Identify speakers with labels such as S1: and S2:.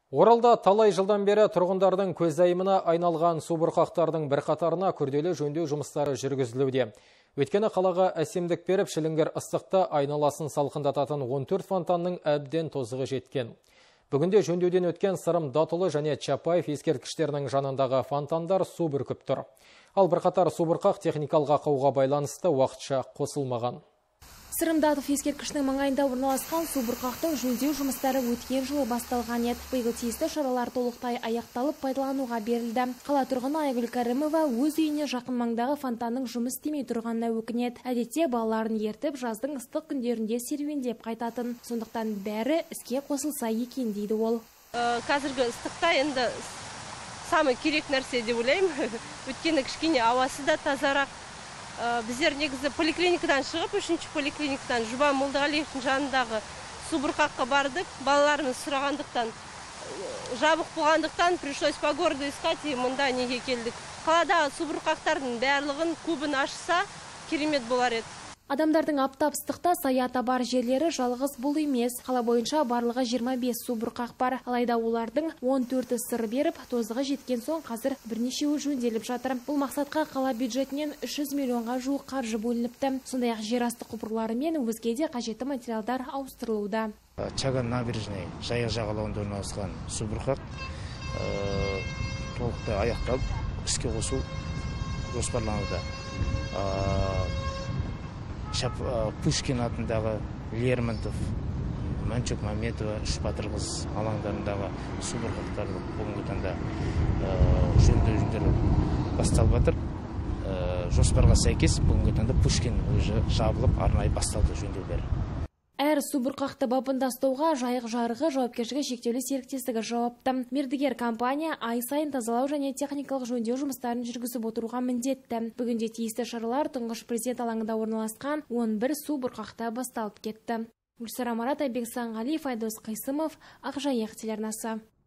S1: Оралда талай жылдан бері тұрғындардың көзайымына айналған субұрқақтардың бірқатарына күрделі жөндеу жұмыстары жүргізілуде. Өйткені қалаға әсемдік беріп, шіліңгір ыстықта айналасын салқындататын 14 фонтанның әбден тозығы жеткен. Бүгінде жөндеуден өткен Сырым Датұлы және Чапаев ескерткіштерінің жанындағы фонтандар су бүркіп тұр. Ал бірқатар субұрқақ техникалық ақауға байланысты уақытша қосылмаған.
S2: Сырым Датұлы ескерткішінің маңайында орналасқан субұрқақтың жөндеу жұмыстары өткен жылы басталған еді. Биыл тиісті шаралар толықтай аяқталып пайдалануға берілді. Қала тұрғыны Айгүл Кәрімова өз үйіне жақын маңдағы фонтанның жұмыс істемей тұрғанына өкінеді. Әдетте балаларын ертіп, жаздың ыстық күндерінде серуендеп қайтатын. Сондықтан бәрі іске қосылса екен дейді ол.
S3: Қазіргі ыстықта енді самый керек нәрсе деп ойлаймын. Өйткені кішкене ауасы да тазарақ. Біздер негізі поликлиникадан шығып, 3-ші поликлиникадан Жұбан Молдағалиевтің жанындағы субұрқаққа бардық. Балаларымыз сұрағандықтан, жабық болғандықтан, пришлось по городу искать, и мұнда неге келдік. Қаладағы субұрқақтардың барлығын көбін ашса, керемет болар еді.
S2: Адамдардың аптап ыстықта саята бар жерлері жалғыз бұл емес. Қала бойынша барлығы 25 субұрқақ бар. Алайда олардың 14-і сыр беріп, тозығы жеткен соң қазір бірнешеуі жөнделіп жатыр. Бұл мақсатқа қала бюджетінен 300 миллионға жуық қаржы бөлініпті. Сондай-ақ жерасты құбырлары мен өзге де қажетті материалдар ауыстырылуда.
S4: Чаган набережный жайық жағалауында орналасқан субұрқақ толықтай аяқталып, іске қосу жоспарлануда. Пушкин атындағы Лермонтов, Мәншүк Мәметова, Үш батыр қыз алаңдарындағы субұрқақтар бүгінгі таңда жөндеулер басталып жатыр. Жоспарға сәйкес бүгінгі таңда Пушкин өзі жабылып, арнайы басталды жөндеулер.
S2: Әр субұрқақты бабында ұстауға жайық жарығы жауапкершілігі шектеулі серіктестігі жауапты. Мердігер компания ай сайын тазалау және техникалық жөндеу жұмыстарын жүргізіп отыруға міндетті. Бүгінде тиісті шаралар тұңғыш президент алаңында орналасқан 11 субұрқақта басталып кетті. Гүлсара Марат, Айбек Санғалиев, Айдос Қайсымов, Ақжайық телеарнасы.